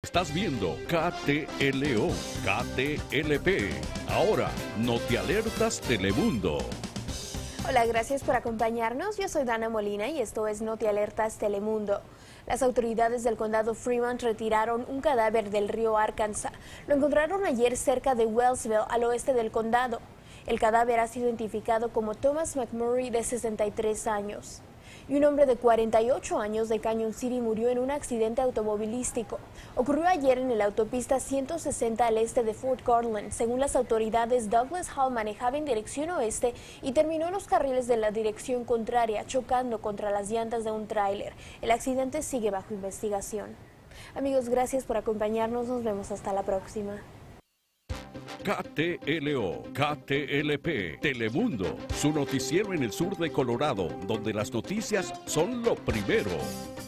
Estás viendo KTLO, KTLP. Ahora, Notialertas Telemundo. Hola, gracias por acompañarnos. Yo soy Dana Molina y esto es Notialertas Telemundo. Las autoridades del condado Fremont retiraron un cadáver del río Arkansas. Lo encontraron ayer cerca de Wellsville, al oeste del condado. El cadáver ha sido identificado como Thomas McMurray, de 63 años. Y un hombre de 48 años de Cañon City murió en un accidente automovilístico. Ocurrió ayer en la autopista 160 al este de Fort Garland. Según las autoridades, Douglas Hall manejaba en dirección oeste y terminó en los carriles de la dirección contraria, chocando contra las llantas de un tráiler. El accidente sigue bajo investigación. Amigos, gracias por acompañarnos. Nos vemos hasta la próxima. KTLO, KTLP, Telemundo, su noticiero en el sur de Colorado, donde las noticias son lo primero.